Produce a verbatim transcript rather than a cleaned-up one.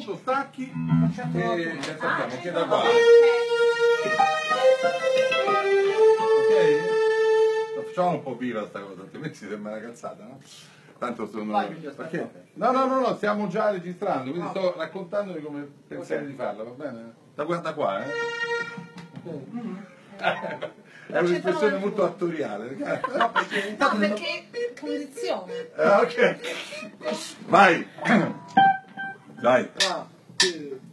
punto stacchi Facciamo e la ci punta. attacchiamo Ah, anche da qua. ok. Ok? Facciamo un po' viva sta cosa, altrimenti si sembra una cazzata, no? Tanto sono. Vai, Emilio, sta Perché? qua. No, no, no, no, stiamo già registrando, quindi Ah. sto raccontandovi come pensare Ok. di farla, va bene? Da qua, da qua, eh? Mm-hmm. È un'espressione molto attoriale. No, perché intanto No, devo- perché condizione. Ah, ok. Vai. Dai. One, two,